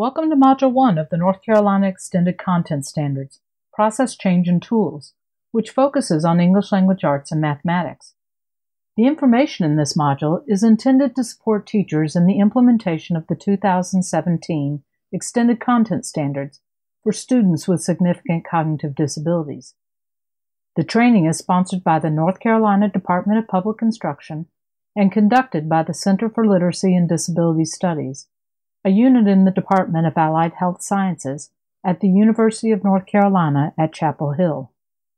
Welcome to Module 1 of the North Carolina Extended Content Standards, Process Change and Tools, which focuses on English Language Arts and mathematics. The information in this module is intended to support teachers in the implementation of the 2017 Extended Content Standards for students with significant cognitive disabilities. The training is sponsored by the North Carolina Department of Public Instruction and conducted by the Center for Literacy and Disability Studies, a unit in the Department of Allied Health Sciences at the University of North Carolina at Chapel Hill.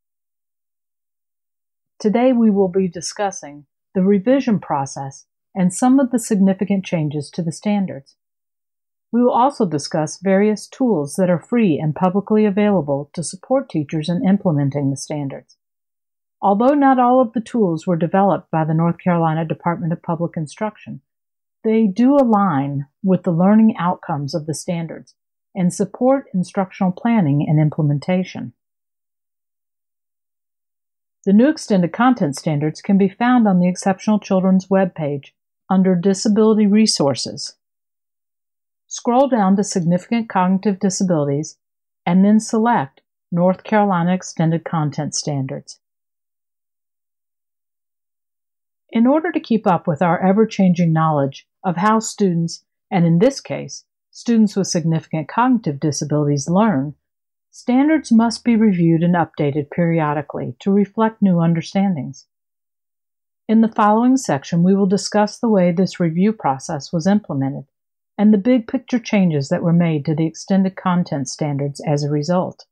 Today we will be discussing the revision process and some of the significant changes to the standards. We will also discuss various tools that are free and publicly available to support teachers in implementing the standards. Although not all of the tools were developed by the North Carolina Department of Public Instruction, they do align with the learning outcomes of the standards and support instructional planning and implementation. The new Extended Content Standards can be found on the Exceptional Children's webpage under Disability Resources. Scroll down to Significant Cognitive Disabilities and then select North Carolina Extended Content Standards. In order to keep up with our ever-changing knowledge of how students, and in this case, students with significant cognitive disabilities learn, standards must be reviewed and updated periodically to reflect new understandings. In the following section, we will discuss the way this review process was implemented and the big picture changes that were made to the Extended Content Standards as a result.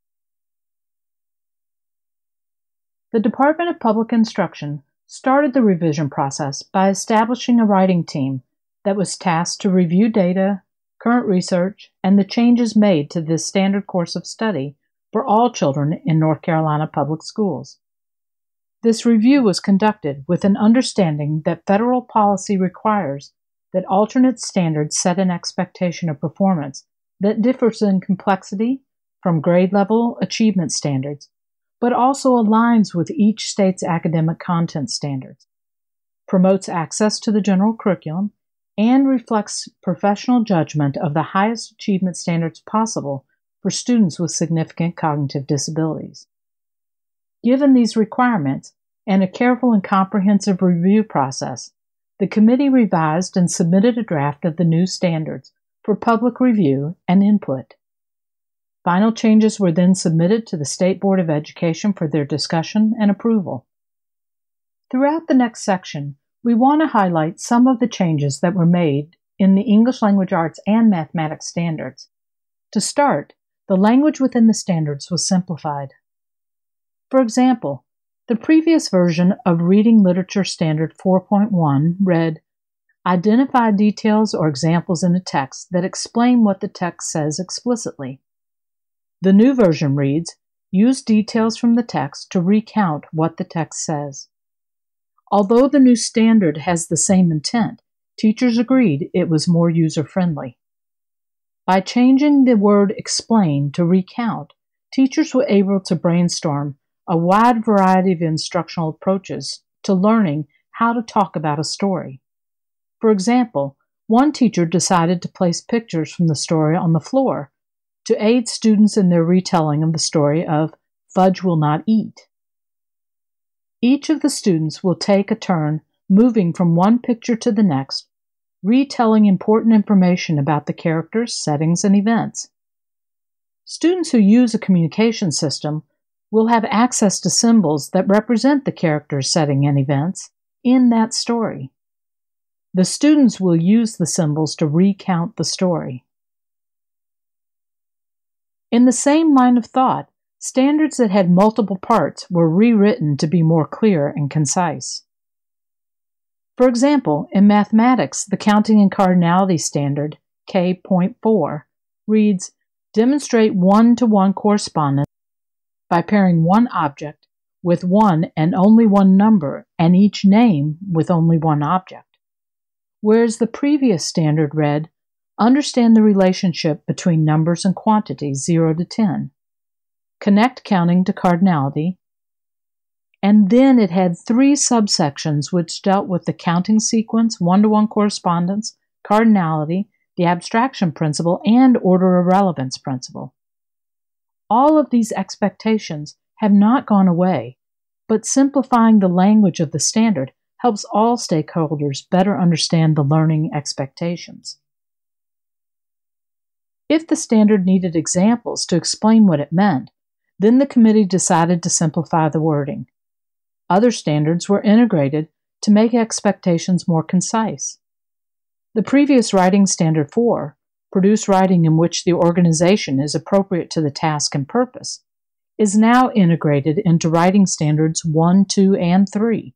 The Department of Public Instruction started the revision process by establishing a writing team that was tasked to review data, current research, and the changes made to this standard course of study for all children in North Carolina public schools. This review was conducted with an understanding that federal policy requires that alternate standards set an expectation of performance that differs in complexity from grade-level achievement standards, but also aligns with each state's academic content standards, promotes access to the general curriculum, and reflects professional judgment of the highest achievement standards possible for students with significant cognitive disabilities. Given these requirements and a careful and comprehensive review process, the committee revised and submitted a draft of the new standards for public review and input. Final changes were then submitted to the State Board of Education for their discussion and approval. Throughout the next section, we want to highlight some of the changes that were made in the English Language Arts and Mathematics standards. To start, the language within the standards was simplified. For example, the previous version of Reading Literature Standard 4.1 read, "Identify details or examples in a text that explain what the text says explicitly." The new version reads, "Use details from the text to recount what the text says." Although the new standard has the same intent, teachers agreed it was more user-friendly. By changing the word explain to recount, teachers were able to brainstorm a wide variety of instructional approaches to learning how to talk about a story. For example, one teacher decided to place pictures from the story on the floor to aid students in their retelling of the story of Fudge Will Not Eat. Each of the students will take a turn moving from one picture to the next, retelling important information about the characters, settings, and events. Students who use a communication system will have access to symbols that represent the characters, setting, and events in that story. The students will use the symbols to recount the story. In the same line of thought, standards that had multiple parts were rewritten to be more clear and concise. For example, in mathematics, the Counting and Cardinality Standard, K.4, reads, "Demonstrate one-to-one correspondence by pairing one object with one and only one number and each name with only one object." Whereas the previous standard read, "Understand the relationship between numbers and quantities 0 to 10. Connect counting to cardinality." And then it had 3 subsections which dealt with the counting sequence, one-to-one correspondence, cardinality, the abstraction principle, and order of relevance principle. All of these expectations have not gone away, but simplifying the language of the standard helps all stakeholders better understand the learning expectations. If the standard needed examples to explain what it meant, then the committee decided to simplify the wording. Other standards were integrated to make expectations more concise. The previous Writing Standard 4, Produce Writing in which the organization is appropriate to the task and purpose, is now integrated into Writing Standards 1, 2, and 3.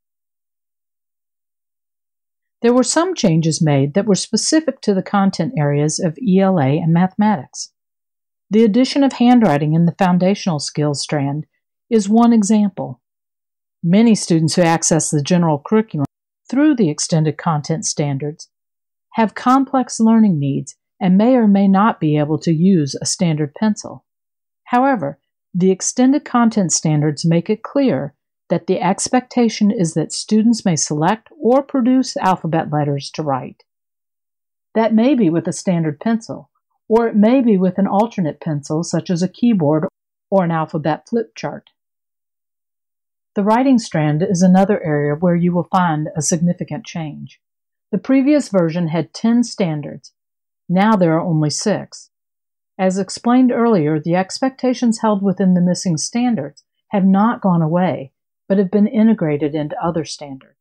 There were some changes made that were specific to the content areas of ELA and mathematics. The addition of handwriting in the foundational skills strand is one example. Many students who access the general curriculum through the extended content standards have complex learning needs and may or may not be able to use a standard pencil. However, the extended content standards make it clear that the expectation is that students may select or produce alphabet letters to write. That may be with a standard pencil, or it may be with an alternate pencil such as a keyboard or an alphabet flip chart. The writing strand is another area where you will find a significant change. The previous version had 10 standards. Now there are only 6. As explained earlier, the expectations held within the missing standards have not gone away, but have been integrated into other standards.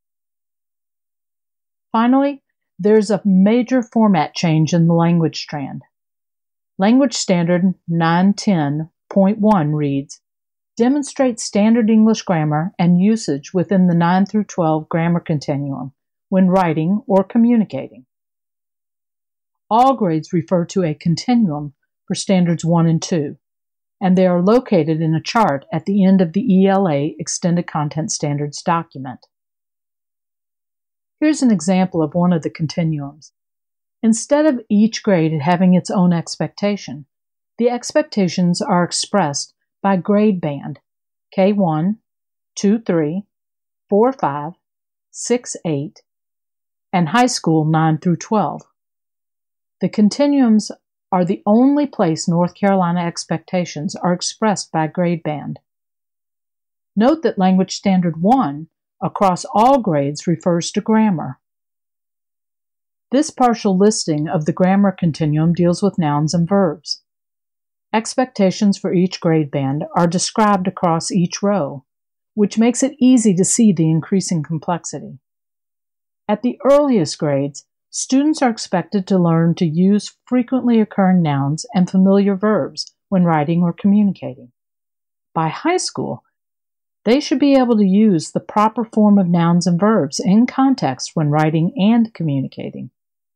Finally, there's a major format change in the language strand. Language Standard 910.1 reads, demonstrate standard English grammar and usage within the 9 through 12 grammar continuum when writing or communicating. All grades refer to a continuum for Standards 1 and 2, and they are located in a chart at the end of the ELA Extended Content Standards document. Here's an example of one of the continuums. Instead of each grade having its own expectation, the expectations are expressed by grade band, K1, 2, 3, 4, 5, 6, 8, and high school 9 through 12. The continuums are the only place North Carolina expectations are expressed by grade band. Note that Language Standard 1 across all grades refers to grammar. This partial listing of the grammar continuum deals with nouns and verbs. Expectations for each grade band are described across each row, which makes it easy to see the increasing complexity. At the earliest grades, students are expected to learn to use frequently occurring nouns and familiar verbs when writing or communicating. By high school, they should be able to use the proper form of nouns and verbs in context when writing and communicating.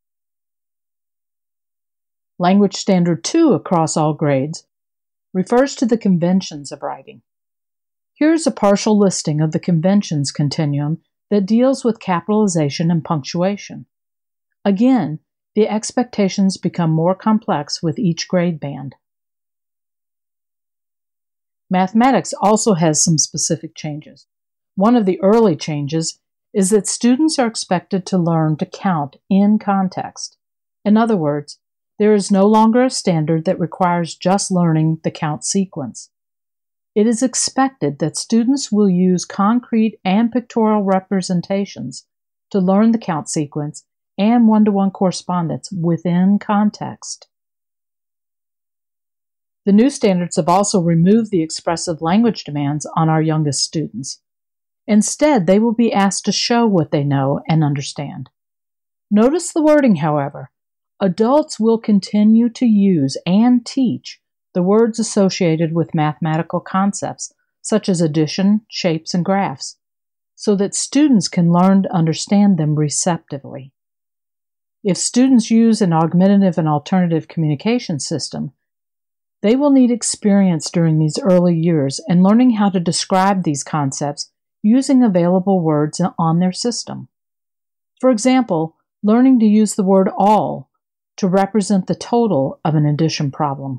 Language Standard 2 across all grades refers to the conventions of writing. Here's a partial listing of the conventions continuum that deals with capitalization and punctuation. Again, the expectations become more complex with each grade band. Mathematics also has some specific changes. One of the early changes is that students are expected to learn to count in context. In other words, there is no longer a standard that requires just learning the count sequence. It is expected that students will use concrete and pictorial representations to learn the count sequence and one-to-one correspondence within context. The new standards have also removed the expressive language demands on our youngest students. Instead, they will be asked to show what they know and understand. Notice the wording, however. Adults will continue to use and teach the words associated with mathematical concepts, such as addition, shapes, and graphs, so that students can learn to understand them receptively. If students use an augmentative and alternative communication system, they will need experience during these early years in learning how to describe these concepts using available words on their system. For example, learning to use the word all to represent the total of an addition problem.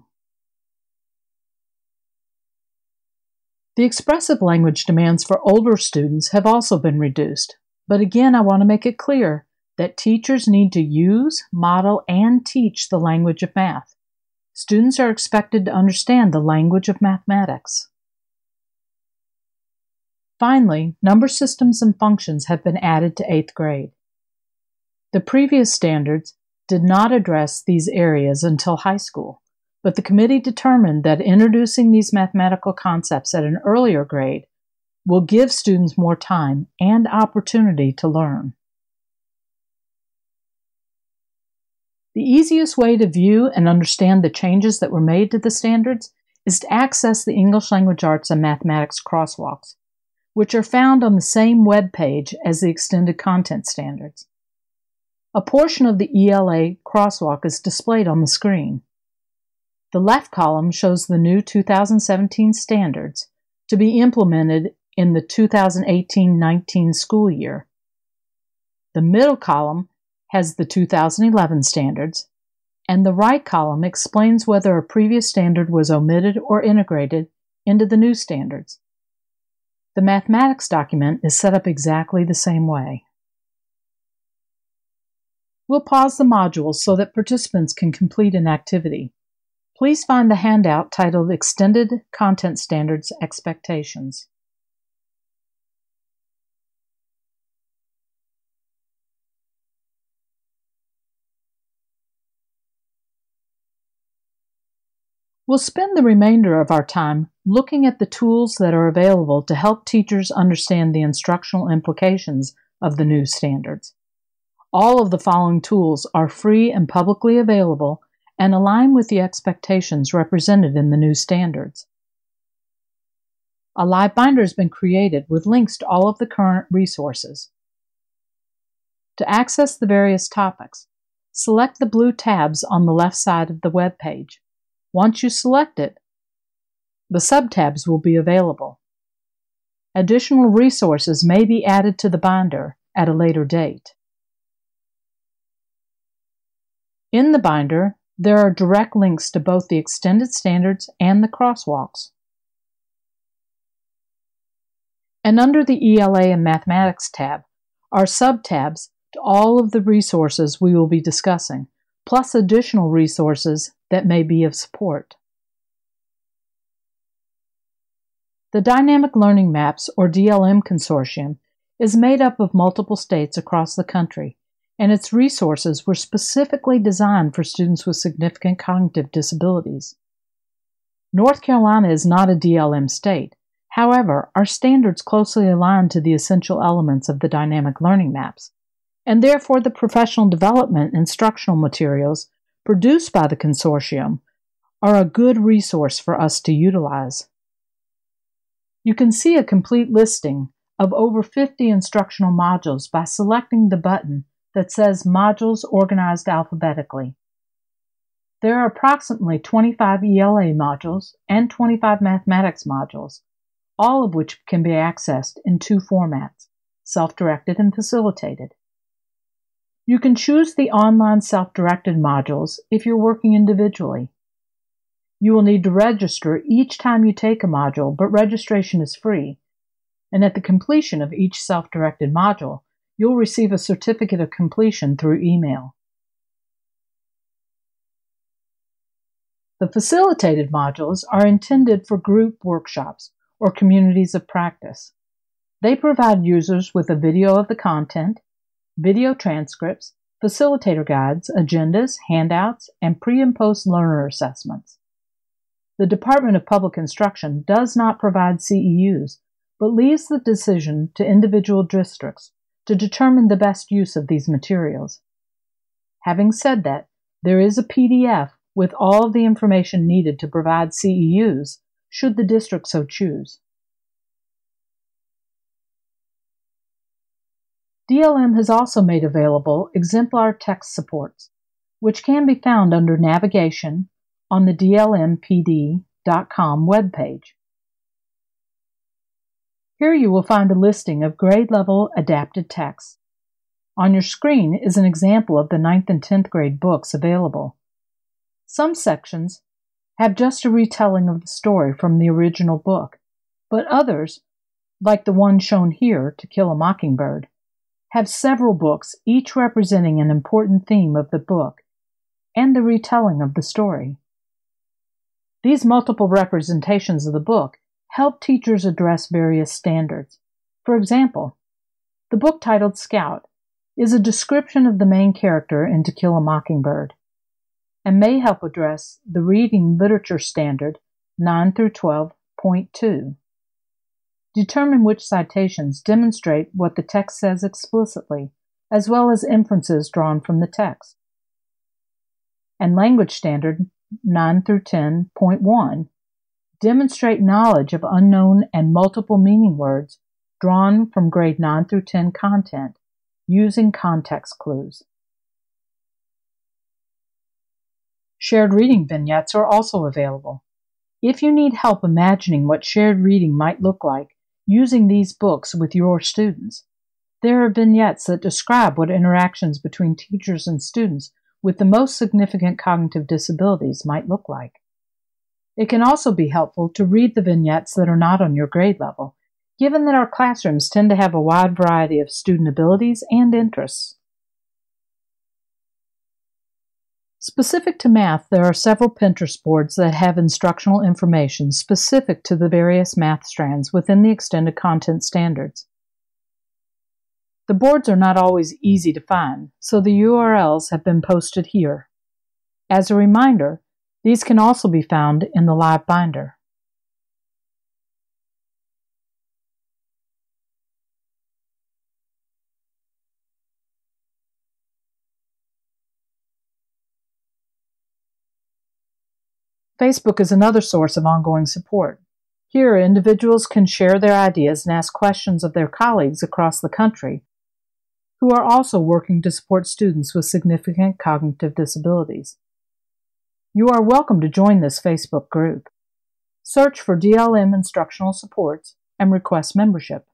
The expressive language demands for older students have also been reduced, but again I want to make it clear that teachers need to use, model, and teach the language of math. Students are expected to understand the language of mathematics. Finally, number systems and functions have been added to 8th grade. The previous standards did not address these areas until high school, but the committee determined that introducing these mathematical concepts at an earlier grade will give students more time and opportunity to learn. The easiest way to view and understand the changes that were made to the standards is to access the English Language Arts and Mathematics crosswalks, which are found on the same web page as the extended content standards. A portion of the ELA crosswalk is displayed on the screen. The left column shows the new 2017 standards to be implemented in the 2018-19 school year. The middle column has the 2011 standards, and the right column explains whether a previous standard was omitted or integrated into the new standards. The mathematics document is set up exactly the same way. We'll pause the modules so that participants can complete an activity. Please find the handout titled Extended Content Standards Expectations. We'll spend the remainder of our time looking at the tools that are available to help teachers understand the instructional implications of the new standards. All of the following tools are free and publicly available and align with the expectations represented in the new standards. A LiveBinder has been created with links to all of the current resources. To access the various topics, select the blue tabs on the left side of the web page. Once you select it, the subtabs will be available. Additional resources may be added to the binder at a later date. In the binder, there are direct links to both the extended standards and the crosswalks. And under the ELA and Mathematics tab are subtabs to all of the resources we will be discussing, plus additional resources that may be of support. The Dynamic Learning Maps, or DLM Consortium, is made up of multiple states across the country, and its resources were specifically designed for students with significant cognitive disabilities. North Carolina is not a DLM state. However, our standards closely align to the essential elements of the Dynamic Learning Maps, and therefore the professional development instructional materials produced by the consortium are a good resource for us to utilize. You can see a complete listing of over 50 instructional modules by selecting the button that says Modules Organized Alphabetically. There are approximately 25 ELA modules and 25 mathematics modules, all of which can be accessed in two formats, self-directed and facilitated. You can choose the online self-directed modules if you're working individually. You will need to register each time you take a module, but registration is free. And at the completion of each self-directed module, you'll receive a certificate of completion through email. The facilitated modules are intended for group workshops or communities of practice. They provide users with a video of the content, video transcripts, facilitator guides, agendas, handouts, and pre- and post-learner assessments. The Department of Public Instruction does not provide CEUs, but leaves the decision to individual districts to determine the best use of these materials. Having said that, there is a PDF with all of the information needed to provide CEUs, should the district so choose. DLM has also made available Exemplar text supports, which can be found under Navigation on the DLMPD.com webpage. Here you will find a listing of grade-level adapted texts. On your screen is an example of the 9th and 10th grade books available. Some sections have just a retelling of the story from the original book, but others, like the one shown here, To Kill a Mockingbird, have several books, each representing an important theme of the book and the retelling of the story. These multiple representations of the book help teachers address various standards. For example, the book titled Scout is a description of the main character in To Kill a Mockingbird and may help address the reading literature standard 9 through 12.2. Determine which citations demonstrate what the text says explicitly, as well as inferences drawn from the text. And language standard 9 through 10.1 demonstrate knowledge of unknown and multiple meaning words drawn from grade 9 through 10 content using context clues. Shared reading vignettes are also available. If you need help imagining what shared reading might look like using these books with your students, there are vignettes that describe what interactions between teachers and students with the most significant cognitive disabilities might look like. It can also be helpful to read the vignettes that are not on your grade level, given that our classrooms tend to have a wide variety of student abilities and interests. Specific to math, there are several Pinterest boards that have instructional information specific to the various math strands within the extended content standards. The boards are not always easy to find, so the URLs have been posted here. As a reminder, these can also be found in the LiveBinder. Facebook is another source of ongoing support. Here, individuals can share their ideas and ask questions of their colleagues across the country who are also working to support students with significant cognitive disabilities. You are welcome to join this Facebook group. Search for DLM Instructional Supports and request membership.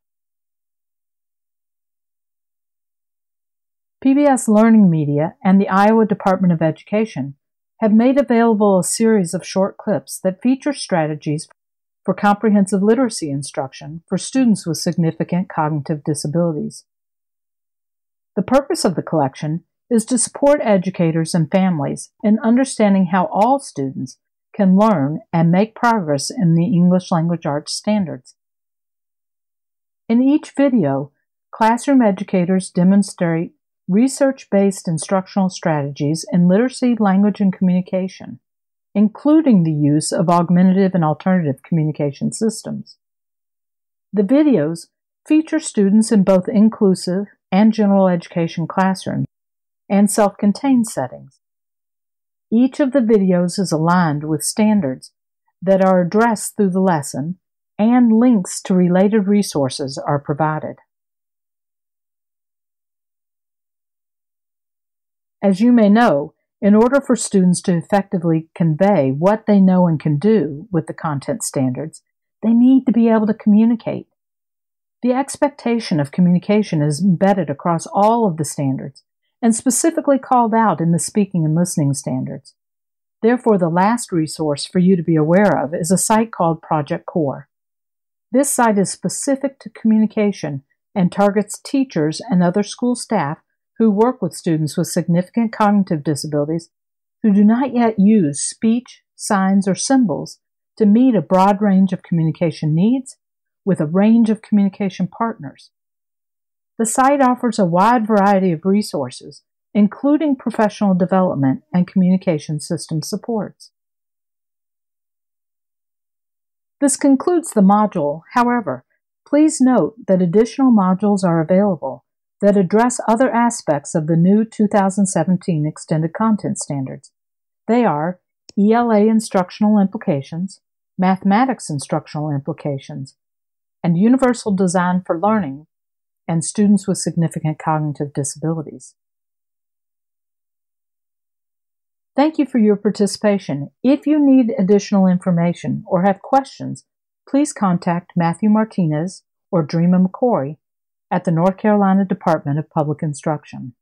PBS Learning Media and the Iowa Department of Education have made available a series of short clips that feature strategies for comprehensive literacy instruction for students with significant cognitive disabilities. The purpose of the collection is to support educators and families in understanding how all students can learn and make progress in the English language arts standards. In each video, classroom educators demonstrate research-based instructional strategies in literacy, language, and communication, including the use of augmentative and alternative communication systems. The videos feature students in both inclusive and general education classrooms and self-contained settings. Each of the videos is aligned with standards that are addressed through the lesson, and links to related resources are provided. As you may know, in order for students to effectively convey what they know and can do with the content standards, they need to be able to communicate. The expectation of communication is embedded across all of the standards and specifically called out in the speaking and listening standards. Therefore, the last resource for you to be aware of is a site called Project Core. This site is specific to communication and targets teachers and other school staff who work with students with significant cognitive disabilities who do not yet use speech, signs, or symbols to meet a broad range of communication needs with a range of communication partners. The site offers a wide variety of resources, including professional development and communication system supports. This concludes the module. However, please note that additional modules are available that address other aspects of the new 2017 Extended Content Standards. They are ELA Instructional Implications, Mathematics Instructional Implications, and Universal Design for Learning and Students with Significant Cognitive Disabilities. Thank you for your participation. If you need additional information or have questions, please contact Matthew Martinez or Dreama McCoy at the North Carolina Department of Public Instruction.